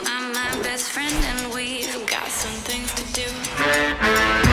I'm my best friend and we've got some things to do.